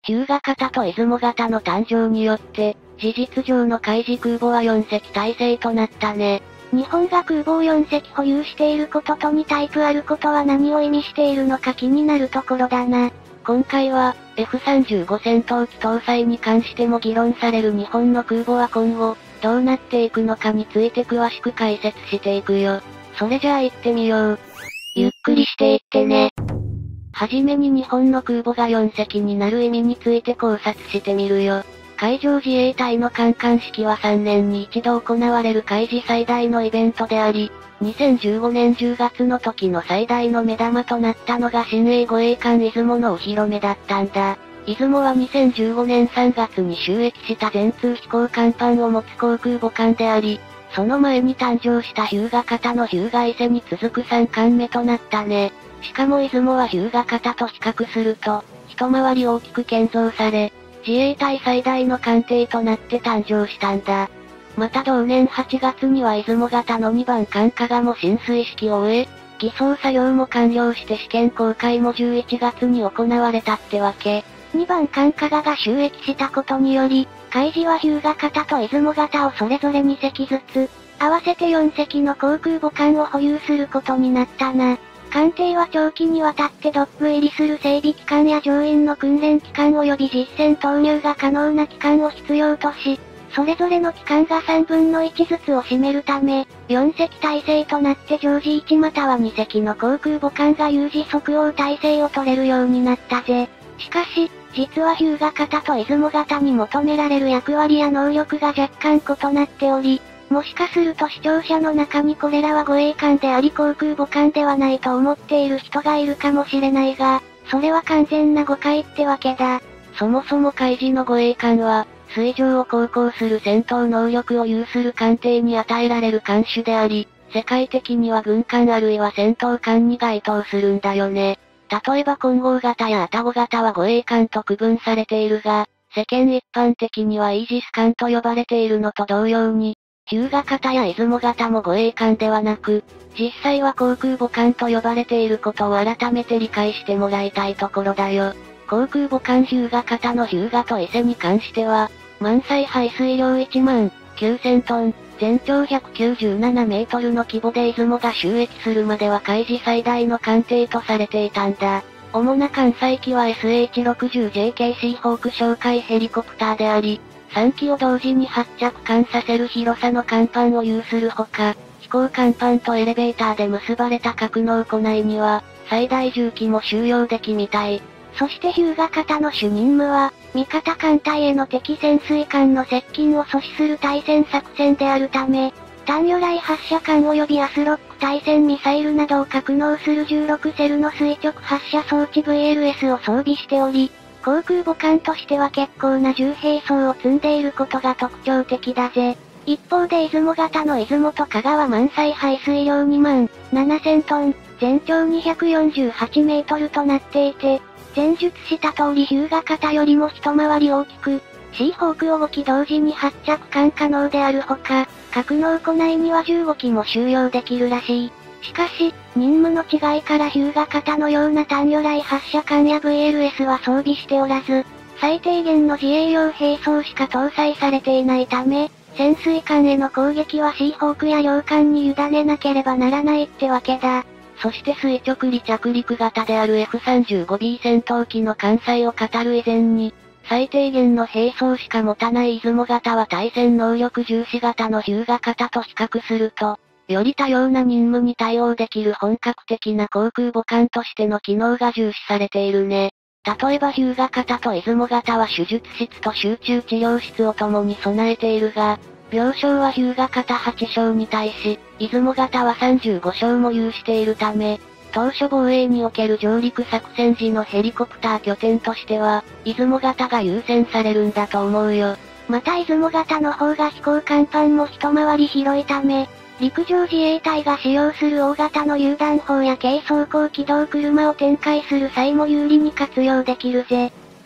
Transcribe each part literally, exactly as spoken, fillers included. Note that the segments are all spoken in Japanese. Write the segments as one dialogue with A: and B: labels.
A: 日向型と出雲型の誕生によって、事実上の海事空母はよん隻体制となったね。
B: 日本が空母をよん隻保有していることとにタイプあることは何を意味しているのか気になるところだな。
A: 今回は、エフさんじゅうご 戦闘機搭載に関しても議論される日本の空母は今後、どうなっていくのかについて詳しく解説していくよ。それじゃあ行ってみよう。ゆっくりしていってね。はじめに日本の空母がよん隻になる意味について考察してみるよ。海上自衛隊の観艦式はさんねんに一度行われる海事最大のイベントであり、にせんじゅうごねんじゅうがつの時の最大の目玉となったのが新鋭護衛艦出雲のお披露目だったんだ。出雲はにせんじゅうごねんさんがつに就役した全通飛行甲板を持つ航空母艦であり、その前に誕生した日向型の日向伊勢に続くさんかんめとなったね。しかも出雲は日向型と比較すると、一回り大きく建造され、自衛隊最大の艦艇となって誕生したんだ。また同年はちがつには出雲型のにばん艦加賀も進水式を終え、偽装作業も完了して試験公開もじゅういちがつに行われたってわけ。
B: にばん艦加賀が就役したことにより、海事は日向型と出雲型をそれぞれに隻ずつ、合わせてよん隻の航空母艦を保有することになったな。艦艇は長期にわたってドック入りする整備期間や乗員の訓練期間及び実戦投入が可能な期間を必要とし、それぞれの期間がさんぶんのいちずつを占めるため、よん隻体制となって常時いちまたはに隻の航空母艦が有事即応体制を取れるようになったぜ。しかし、実は日向型と出雲型に求められる役割や能力が若干異なっており、もしかすると視聴者の中にこれらは護衛艦であり航空母艦ではないと思っている人がいるかもしれないが、それは完全な誤解ってわけだ。
A: そもそも海事の護衛艦は、水上を航行する戦闘能力を有する艦艇に与えられる艦種であり、世界的には軍艦あるいは戦闘艦に該当するんだよね。例えば混合型や愛宕型は護衛艦と区分されているが、世間一般的にはイージス艦と呼ばれているのと同様に、日向型や出雲型も護衛艦ではなく、実際は航空母艦と呼ばれていることを改めて理解してもらいたいところだよ。航空母艦日向型の日向と伊勢に関しては、満載排水量いちまんきゅうせんトン、全長ひゃくきゅうじゅうななメートルの規模で出雲が就役するまでは海事最大の艦艇とされていたんだ。主な艦載機は エスエイチろくじゅうジェーケーシー ホーク哨戒ヘリコプターであり、さん機を同時に発着艦させる広さの甲板を有するほか、飛行甲板とエレベーターで結ばれた格納庫内には、最大じゅう機も収容できみたい。
B: そして日向型の主任務は、味方艦隊への敵潜水艦の接近を阻止する対戦作戦であるため、単魚雷発射艦及びアスロック対戦ミサイルなどを格納するじゅうろくセルの垂直発射装置 ブイエルエス を装備しており、航空母艦としては結構な重兵装を積んでいることが特徴的だぜ。一方で出雲型の出雲と加賀は満載排水量にまんななせんトン、全長にひゃくよんじゅうはちメートルとなっていて、前述した通り日向型よりも一回り大きく、シーホークをご機同時に発着艦可能であるほか、格納庫内にはじゅうご機も収容できるらしい。しかし、任務の違いから日向型のような単魚雷発射艦や ブイエルエス は装備しておらず、最低限の自衛用兵装しか搭載されていないため、潜水艦への攻撃はシーホークや両艦に委ねなければならないってわけだ。
A: そして垂直離着陸型である エフさんじゅうごビー 戦闘機の艦載を語る以前に、最低限の兵装しか持たない出雲型は対戦能力重視型の日向型と比較すると、より多様な任務に対応できる本格的な航空母艦としての機能が重視されているね。例えば日向型と出雲型は手術室と集中治療室を共に備えているが、病床は日向型はち床に対し、出雲型はさんじゅうご床も有しているため、当初防衛における上陸作戦時のヘリコプター拠点としては、出雲型が優先されるんだと思うよ。
B: また出雲型の方が飛行甲板も一回り広いため、陸上自衛隊が使用する大型の榴弾砲や軽装甲機動車を展開する際も有利に活用できるぜ。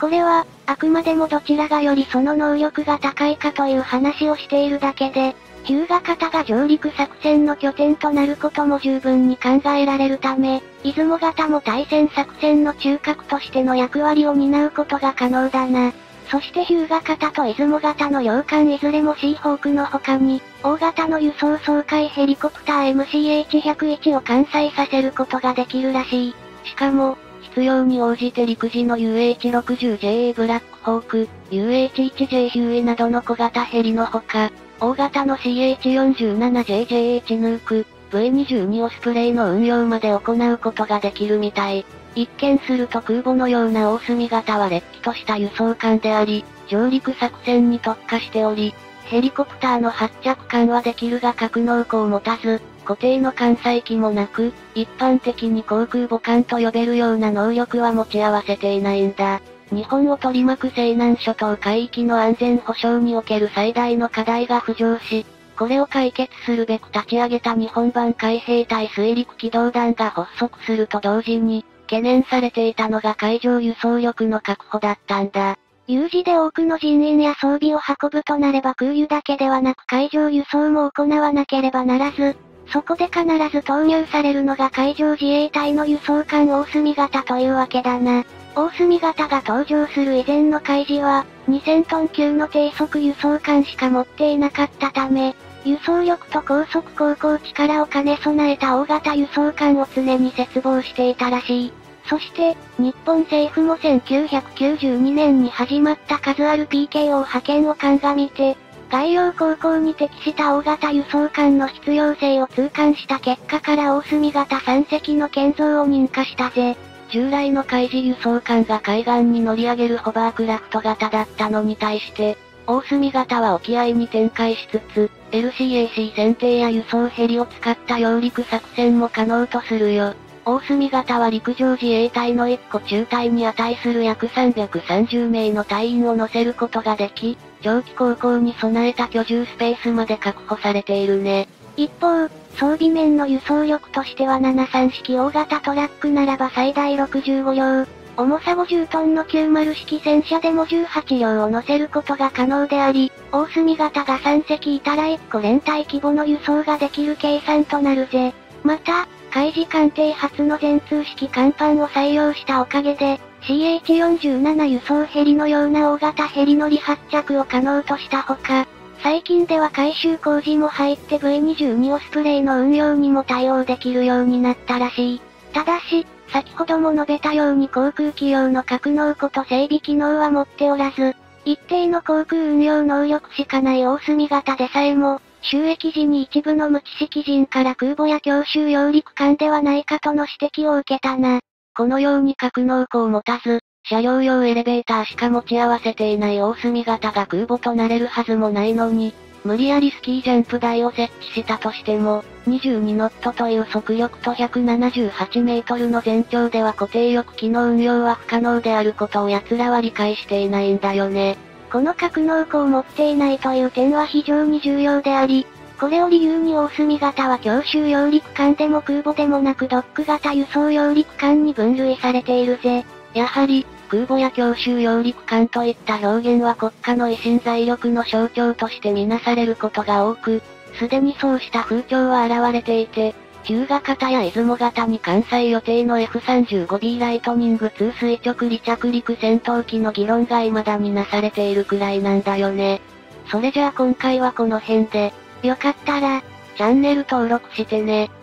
B: これは、あくまでもどちらがよりその能力が高いかという話をしているだけで、日向方が上陸作戦の拠点となることも十分に考えられるため、出雲方も対戦作戦の中核としての役割を担うことが可能だな。そして日向方と出雲方の洋艦いずれもシーホークの他に、大型の輸送掃海ヘリコプター エムシーエイチひゃくいち を艦載させることができるらしい。
A: しかも、必要に応じて陸自の ユーエイチろくじゅうジェーエー ブラックホーク、ユーエイチいちジェー ヒューイなどの小型ヘリのほか、大型の シーエイチよんじゅうななジェージェーエイチ ヌーク、ブイにじゅうに オスプレイの運用まで行うことができるみたい。一見すると空母のような大隅型はれっきとした輸送艦であり、上陸作戦に特化しており、ヘリコプターの発着艦はできるが格納庫を持たず、固定の艦載機もなく、一般的に航空母艦と呼べるような能力は持ち合わせていないんだ。日本を取り巻く西南諸島海域の安全保障における最大の課題が浮上し、これを解決するべく立ち上げた日本版海兵隊水陸機動団が発足すると同時に、懸念されていたのが海上輸送力の確保だったんだ。
B: 有事で多くの人員や装備を運ぶとなれば空輸だけではなく海上輸送も行わなければならず、そこで必ず投入されるのが海上自衛隊の輸送艦大隅型というわけだな。大隅型が登場する以前の海事は、にせんトン級の低速輸送艦しか持っていなかったため、輸送力と高速航行力を兼ね備えた大型輸送艦を常に切望していたらしい。そして、日本政府もせんきゅうひゃくきゅうじゅうにねんに始まった数ある ピーケーオー 派遣を鑑みて、外洋航行に適した大型輸送艦の必要性を痛感した結果から大隅型さん隻の建造を認可したぜ。
A: 従来の海事輸送艦が海岸に乗り上げるホバークラフト型だったのに対して、大隅型は沖合に展開しつつ、エルシーエーシー 船艇や輸送ヘリを使った揚陸作戦も可能とするよ。大隅型は陸上自衛隊のいっこ中隊に値する約さんびゃくさんじゅうめいの隊員を乗せることができ、長期航行に備えた居住スペースまで確保されているね。
B: 一方、装備面の輸送力としてはななじゅうさん式大型トラックならば最大ろくじゅうごりょう、重さごじゅうトンのきゅうじゅう式戦車でもじゅうはちりょうを乗せることが可能であり、大隅型がさん隻いたらいっこ連隊規模の輸送ができる計算となるぜ。また、海事艦艇初の全通式甲板を採用したおかげで、シーエイチよんじゅうなな 輸送ヘリのような大型ヘリ乗り発着を可能としたほか、最近では改修工事も入って ブイにじゅうに オスプレイの運用にも対応できるようになったらしい。ただし、先ほども述べたように航空機用の格納庫と整備機能は持っておらず、一定の航空運用能力しかない大隅型でさえも、収益時に一部の無知識人から空母や強襲揚陸艦ではないかとの指摘を受けたな。
A: このように格納庫を持たず、車両用エレベーターしか持ち合わせていない大隅型が空母となれるはずもないのに、無理やりスキージャンプ台を設置したとしても、にじゅうにノットという速力とひゃくななじゅうはちメートルの全長では固定翼機の運用は不可能であることを奴らは理解していないんだよね。
B: この格納庫を持っていないという点は非常に重要であり、これを理由に大隅型は強襲揚陸艦でも空母でもなくドック型輸送揚陸艦に分類されているぜ。
A: やはり、空母や強襲揚陸艦といった表現は国家の威信財力の象徴としてみなされることが多く、すでにそうした風潮は現れていて、日向型や出雲型に艦載予定の エフさんじゅうごビー ライトニングツー垂直離着陸戦闘機の議論が未だになされているくらいなんだよね。それじゃあ今回はこの辺で、
B: よかったら、
A: チャンネル登録してね。